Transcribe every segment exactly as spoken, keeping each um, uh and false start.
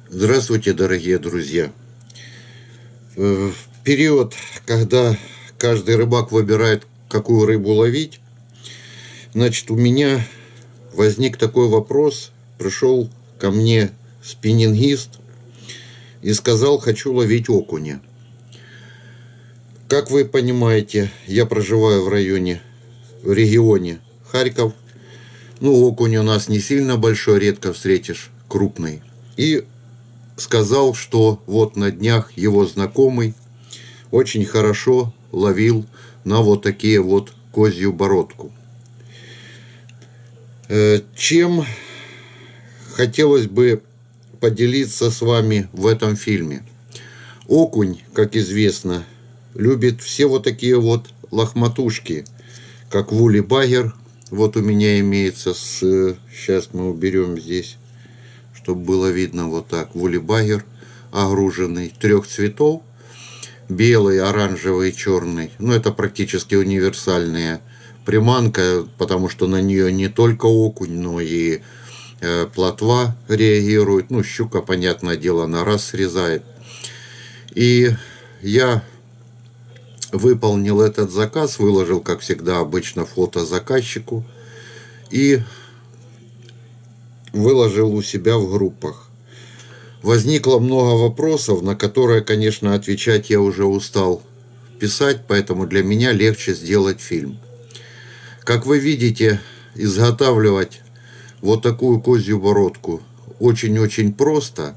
Здравствуйте, дорогие друзья! В период, когда каждый рыбак выбирает, какую рыбу ловить, значит, у меня возник такой вопрос. Пришел ко мне спиннингист и сказал: хочу ловить окуня. Как вы понимаете, я проживаю в районе, в регионе Харьков. Ну, окунь у нас не сильно большой, редко встретишь крупный. И сказал, что вот на днях его знакомый очень хорошо ловил на вот такие вот козью бородку. Чем хотелось бы поделиться с вами в этом фильме? Окунь, как известно, любит все вот такие вот лохматушки, как вулли-багер. Вот у меня имеется с... Сейчас мы уберем здесь, чтобы было видно вот так. Вулли-багер огруженный, трех цветов. Белый, оранжевый, черный. Ну, это практически универсальная приманка, потому что на нее не только окунь, но и э, плотва реагирует. Ну, щука, понятное дело, на раз срезает. И я выполнил этот заказ, выложил, как всегда, обычно фото заказчику и выложил у себя в группах. Возникло много вопросов, на которые, конечно, отвечать я уже устал писать, поэтому для меня легче сделать фильм. Как вы видите, изготавливать вот такую козью бородку очень-очень просто,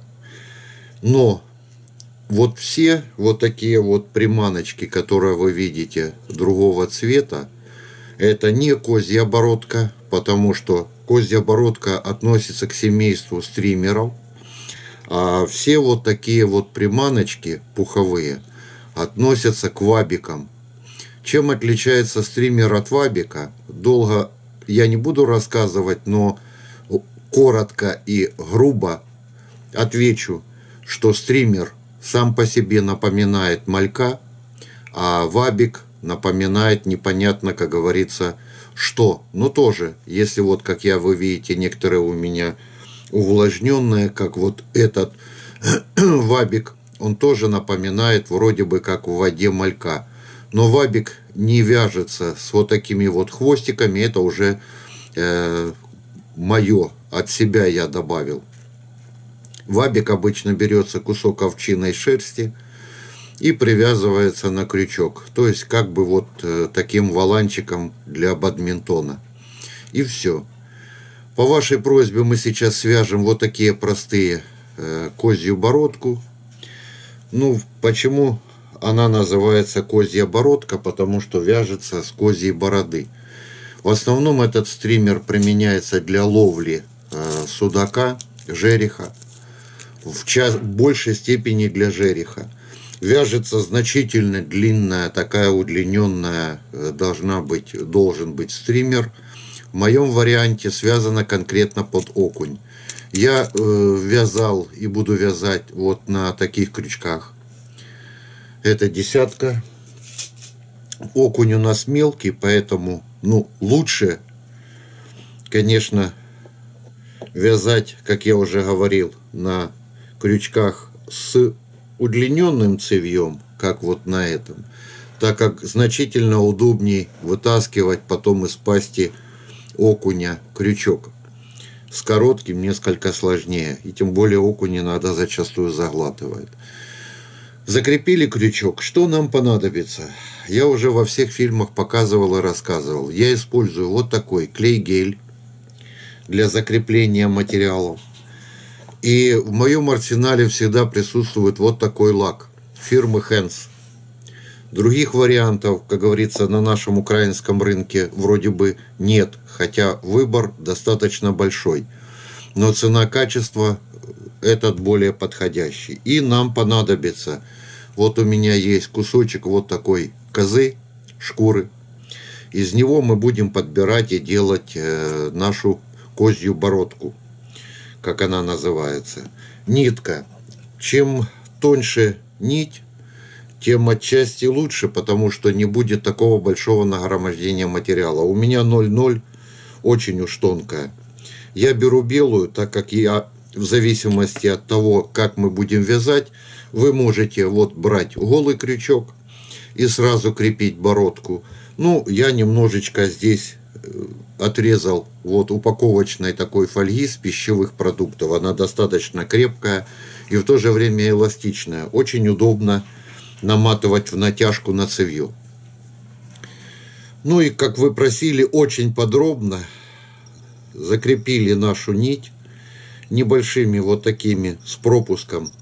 но вот все вот такие вот приманочки, которые вы видите другого цвета, это не козья бородка, потому что козья бородка относится к семейству стримеров, а все вот такие вот приманочки пуховые относятся к вабикам. Чем отличается стример от вабика, долго я не буду рассказывать, но коротко и грубо отвечу, что стример сам по себе напоминает малька, а вабик напоминает непонятно, как говорится, что. Но тоже, если вот, как я, вы видите, некоторые у меня увлажненные, как вот этот вабик, он тоже напоминает вроде бы как в воде малька. Но вабик не вяжется с вот такими вот хвостиками, это уже э, мое, от себя я добавил. Вабик обычно берется кусок овчиной шерсти и привязывается на крючок. То есть как бы вот э, таким воланчиком для бадминтона. И все. По вашей просьбе мы сейчас свяжем вот такие простые э, козью бородку. Ну, почему она называется козья бородка? Потому что вяжется с козьей бороды. В основном этот стример применяется для ловли э, судака, жереха. В час, большей степени для жереха. Вяжется значительно длинная, такая удлиненная, должна быть, должен быть стример. В моем варианте связано конкретно под окунь. Я э, вязал и буду вязать вот на таких крючках. Это десятка. Окунь у нас мелкий, поэтому, ну, лучше, конечно, вязать, как я уже говорил, на крючках с удлиненным цевьем, как вот на этом, так как значительно удобнее вытаскивать потом из пасти окуня крючок. С коротким несколько сложнее, и тем более окунь иногда зачастую заглатывает. Закрепили крючок. Что нам понадобится? Я уже во всех фильмах показывал и рассказывал. Я использую вот такой клей-гель для закрепления материалов. И в моем арсенале всегда присутствует вот такой лак фирмы Хенс. Других вариантов, как говорится, на нашем украинском рынке вроде бы нет, хотя выбор достаточно большой. Но цена-качество этот более подходящий. И нам понадобится, вот у меня есть кусочек вот такой козы, шкуры. Из него мы будем подбирать и делать э, нашу козью бородку, как она называется. Нитка. Чем тоньше нить, тем отчасти лучше, потому что не будет такого большого нагромождения материала. У меня ноль ноль, очень уж тонкая. Я беру белую, так как я в зависимости от того, как мы будем вязать, вы можете вот брать голый крючок и сразу крепить бородку. Ну, я немножечко здесь отрезал вот упаковочной такой фольги с пищевых продуктов. Она достаточно крепкая и в то же время эластичная. Очень удобно наматывать в натяжку на цевьё. Ну и, как вы просили, очень подробно закрепили нашу нить небольшими вот такими с пропуском.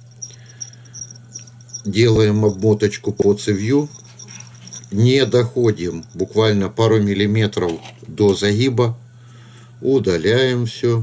Делаем обмоточку по цевью. Не доходим буквально пару миллиметров до загиба. Удаляем все.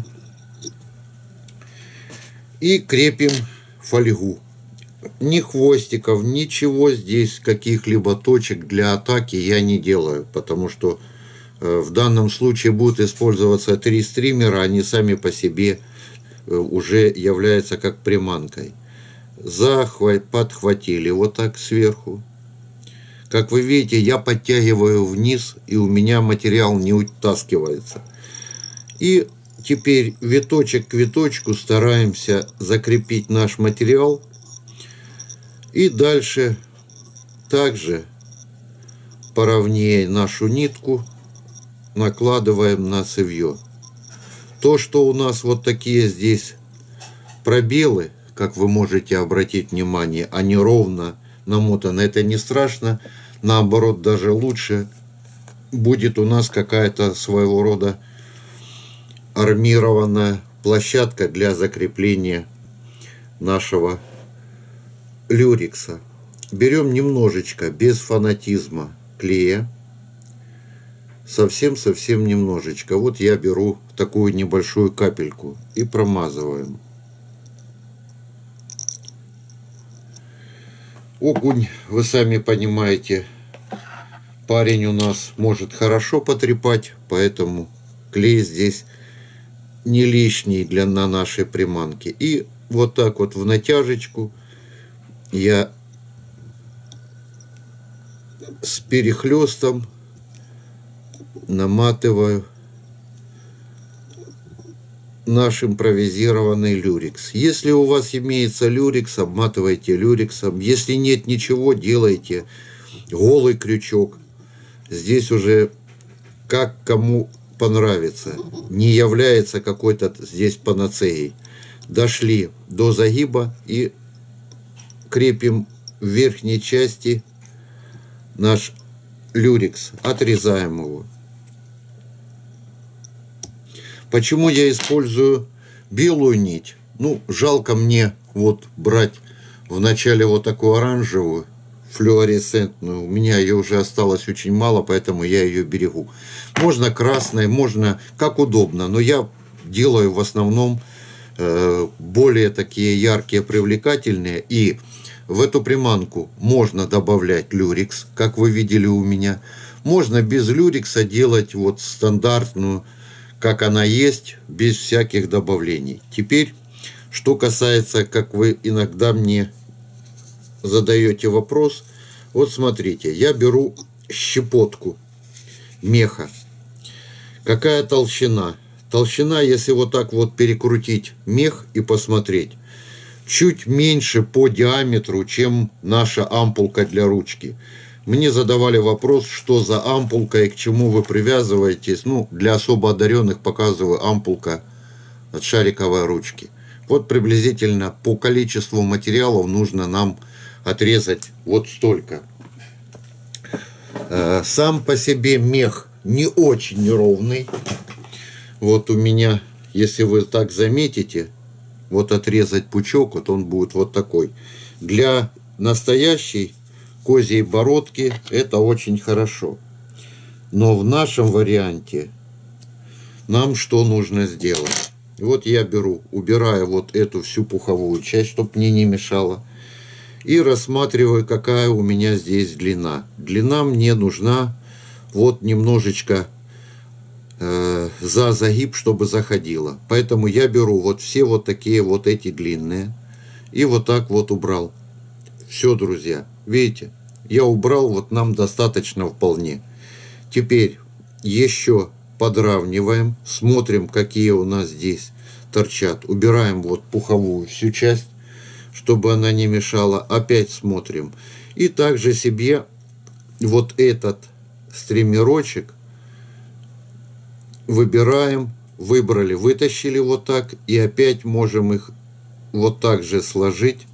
И крепим фольгу. Ни хвостиков, ничего здесь, каких-либо точек для атаки я не делаю. Потому что э, в данном случае будут использоваться три стримера. Они сами по себе э, уже являются как приманкой. Захват, подхватили вот так сверху. Как вы видите, я подтягиваю вниз, и у меня материал не утаскивается. И теперь виточек к виточку стараемся закрепить наш материал. И дальше также поровнее нашу нитку накладываем на цевьё. То, что у нас вот такие здесь пробелы, как вы можете обратить внимание, они ровно намотаны, это не страшно. Наоборот, даже лучше будет у нас какая-то своего рода армированная площадка для закрепления нашего люрекса. Берем немножечко, без фанатизма, клея. Совсем-совсем немножечко. Вот я беру такую небольшую капельку и промазываем. Окунь, вы сами понимаете, парень у нас может хорошо потрепать, поэтому клей здесь не лишний для на нашей приманке. И вот так вот в натяжечку я с перехлестом наматываю наш импровизированный люрекс. Если у вас имеется люрекс, обматывайте люрексом. Если нет ничего, делайте голый крючок. Здесь уже как кому понравится. Не является какой-то здесь панацеей. Дошли до загиба и крепим в верхней части наш люрекс. Отрезаем его. Почему я использую белую нить? Ну, жалко мне вот брать вначале вот такую оранжевую, флуоресцентную. У меня ее уже осталось очень мало, поэтому я ее берегу. Можно красной, можно как удобно, но я делаю в основном э, более такие яркие, привлекательные. И в эту приманку можно добавлять люрекс, как вы видели у меня. Можно без люрекса делать вот стандартную, как она есть, без всяких добавлений. Теперь, что касается, как вы иногда мне задаете вопрос, вот смотрите, я беру щепотку меха. Какая толщина? Толщина, если вот так вот перекрутить мех и посмотреть, чуть меньше по диаметру, чем наша ампулка для ручки. Мне задавали вопрос, что за ампулка и к чему вы привязываетесь. Ну, для особо одаренных показываю ампулка от шариковой ручки. Вот приблизительно по количеству материалов нужно нам отрезать вот столько. Сам по себе мех не очень ровный. Вот у меня, если вы так заметите, вот отрезать пучок, вот он будет вот такой. Для настоящей козьей бородки это очень хорошо. Но в нашем варианте нам что нужно сделать? Вот я беру, убираю вот эту всю пуховую часть, чтобы мне не мешало. И рассматриваю, какая у меня здесь длина. Длина мне нужна вот немножечко э, за загиб, чтобы заходила. Поэтому я беру вот все вот такие вот эти длинные. И вот так вот убрал. Все, друзья. Видите, я убрал, вот нам достаточно вполне. Теперь еще подравниваем, смотрим, какие у нас здесь торчат. Убираем вот пуховую всю часть, чтобы она не мешала. Опять смотрим. И также себе вот этот стримерочек выбираем. Выбрали, вытащили вот так. И опять можем их вот так же сложить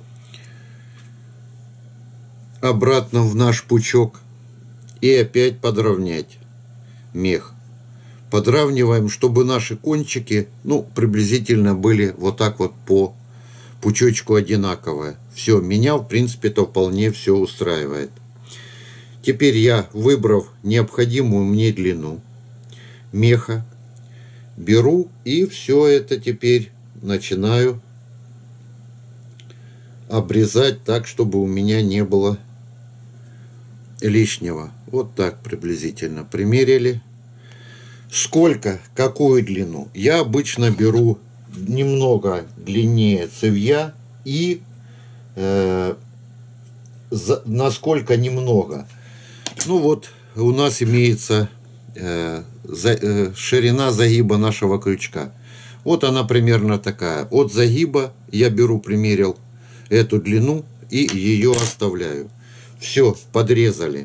обратно в наш пучок. И опять подровнять мех. Подравниваем, чтобы наши кончики, ну, приблизительно были вот так вот по пучочку одинаковые. Все, меня, в принципе, то вполне все устраивает. Теперь я, выбрав необходимую мне длину меха, беру и все это теперь начинаю обрезать так, чтобы у меня не было лишнего. Вот так приблизительно примерили. Сколько, какую длину? Я обычно беру немного длиннее цевья и э, за, насколько немного. Ну вот у нас имеется э, за, э, ширина загиба нашего крючка. Вот она примерно такая. От загиба я беру, примерил эту длину и ее оставляю. Все, подрезали.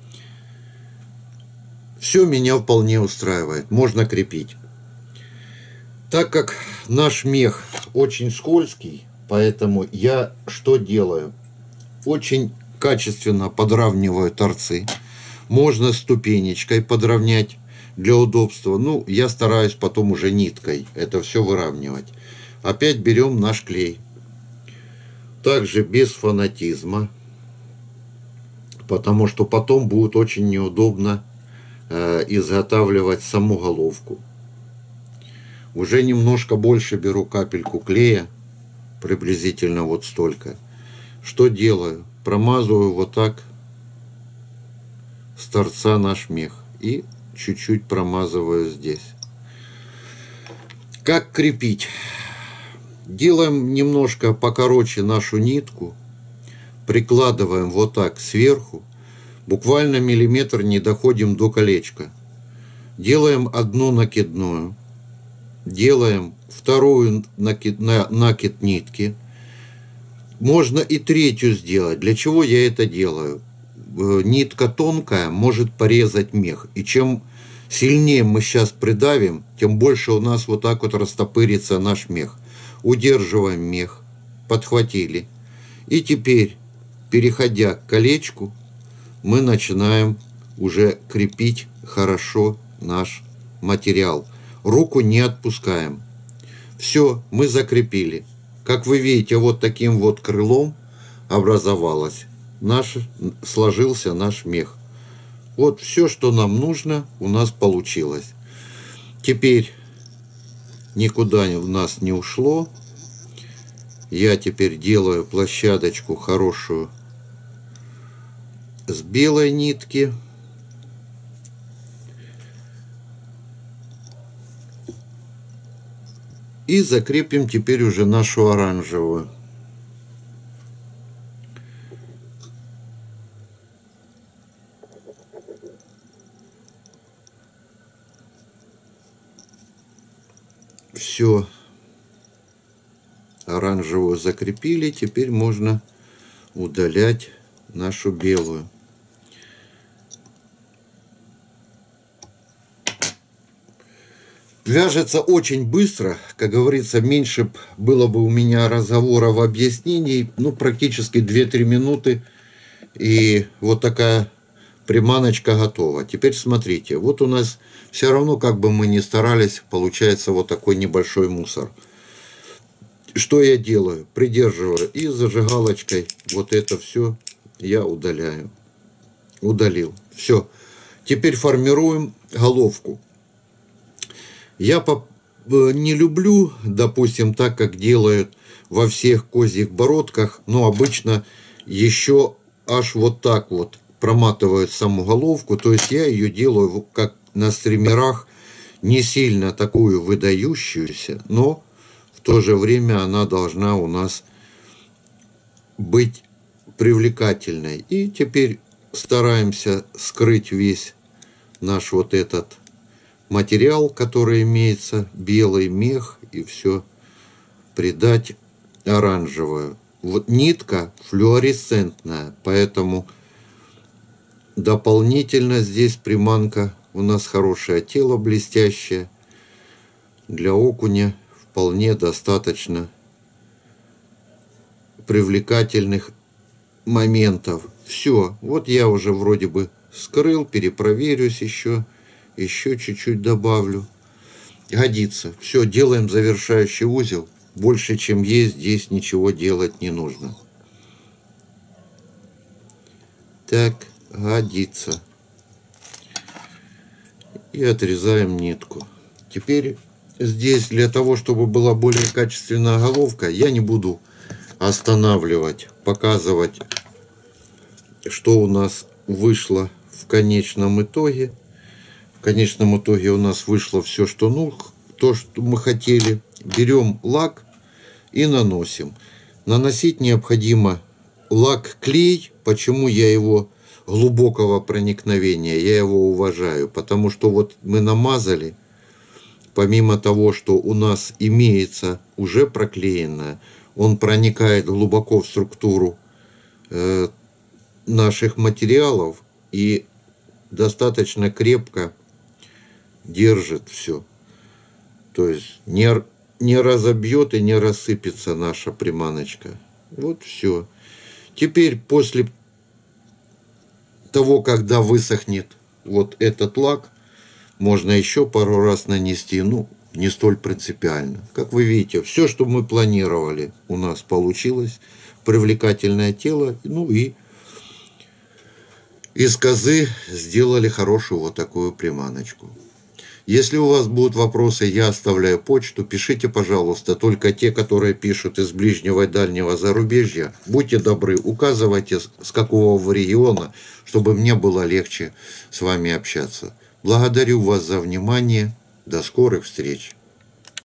Все меня вполне устраивает. Можно крепить. Так как наш мех очень скользкий, поэтому я что делаю? Очень качественно подравниваю торцы. Можно ступенечкой подровнять для удобства. Ну, я стараюсь потом уже ниткой это все выравнивать. Опять берем наш клей. Также без фанатизма. Потому что потом будет очень неудобно изготавливать саму головку. Уже немножко больше беру капельку клея, приблизительно вот столько. Что делаю? Промазываю вот так с торца наш мех и чуть-чуть промазываю здесь. Как крепить? Делаем немножко покороче нашу нитку, прикладываем вот так сверху. Буквально миллиметр не доходим до колечка. Делаем одну накидную. Делаем вторую накид, на, накид нитки. Можно и третью сделать. Для чего я это делаю? Нитка тонкая, может порезать мех. И чем сильнее мы сейчас придавим, тем больше у нас вот так вот растопырится наш мех. Удерживаем мех. Подхватили. И теперь, переходя к колечку, мы начинаем уже крепить хорошо наш материал. Руку не отпускаем. Все, мы закрепили. Как вы видите, вот таким вот крылом образовалось. Наш, сложился наш мех. Вот все, что нам нужно, у нас получилось. Теперь никуда у нас не ушло. Я теперь делаю площадочку хорошую с белой нитки. И закрепим теперь уже нашу оранжевую. Все. Оранжевую закрепили. Теперь можно удалять нашу белую. Вяжется очень быстро, как говорится, меньше было бы у меня разговоров, объяснений, ну, практически две-три минуты, и вот такая приманочка готова. Теперь смотрите, вот у нас все равно, как бы мы ни старались, получается вот такой небольшой мусор. Что я делаю? Придерживаю и зажигалочкой вот это все я удаляю. Удалил. Все. Теперь формируем головку. Я не люблю, допустим, так, как делают во всех козьих бородках, но обычно еще аж вот так вот проматывают саму головку. То есть я ее делаю, как на стримерах, не сильно такую выдающуюся, но в то же время она должна у нас быть привлекательной. И теперь стараемся скрыть весь наш вот этот материал, который имеется, белый мех и все придать оранжевую. Вот нитка флуоресцентная, поэтому дополнительно здесь приманка. У нас хорошее тело, блестящее. Для окуня вполне достаточно привлекательных моментов. Все, вот я уже вроде бы скрыл, перепроверюсь еще, еще чуть-чуть добавлю. Годится. Все, делаем завершающий узел. Больше, чем есть, здесь ничего делать не нужно. Так, годится. И отрезаем нитку. Теперь здесь для того, чтобы была более качественная головка, я не буду останавливать, показывать, что у нас вышло в конечном итоге. В конечном итоге у нас вышло все, что ну, то, что мы хотели. Берем лак и наносим. Наносить необходимо лак-клей. Почему я его глубокого проникновения? Я его уважаю. Потому что вот мы намазали, помимо того, что у нас имеется уже проклеенное, он проникает глубоко в структуру э, наших материалов и достаточно крепко держит все. То есть не, не разобьет и не рассыпется наша приманочка. Вот все. Теперь после того, когда высохнет вот этот лак, можно еще пару раз нанести, ну, не столь принципиально. Как вы видите, все, что мы планировали, у нас получилось. Привлекательное тело, ну и из козы сделали хорошую вот такую приманочку. Если у вас будут вопросы, я оставляю почту. Пишите, пожалуйста, только те, которые пишут из ближнего и дальнего зарубежья. Будьте добры, указывайте, с какого вы региона, чтобы мне было легче с вами общаться. Благодарю вас за внимание. До скорых встреч.